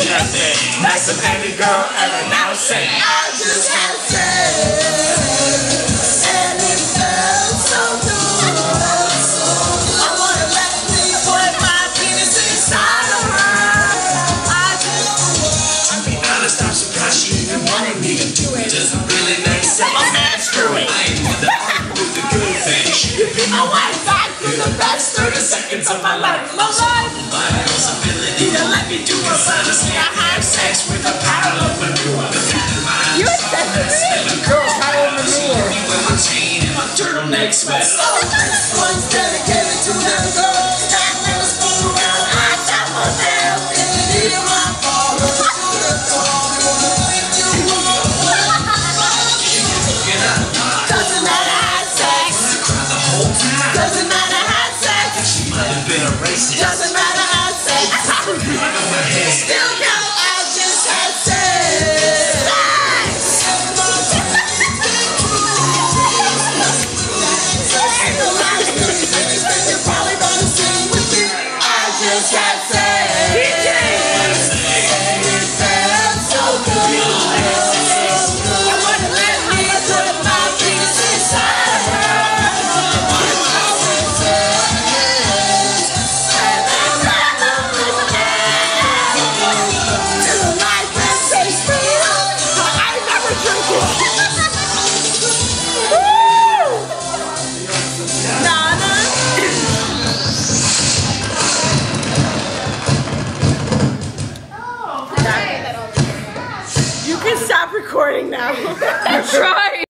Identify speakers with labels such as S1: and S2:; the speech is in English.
S1: That's a baby girl ever now say I just had sex and it felt so good. I wanna let me put my penis inside of her. I'll be honest, I'm surprised she even wanted me to do it. Doesn't really make sense. I'm mad, screw it. I ain't with the argue with the good thing. She could be my wife. I do the best 30 seconds of my life. My life. My girl's ability to let me do it. Honestly, I have sex with a parallel manure.
S2: You accepted
S1: the girl's parallel manure. With my chain and my turtleneck sweat. Oh, this one's dedicated to them girls that never spoon around. I top of them in the need of my father. Doesn't matter had sex. Doesn't matter had sex. She might have been a racist. Doesn't matter had sex. Still count. I just had sex. And the last 30 seconds that you're probably gonna sing with me. I just had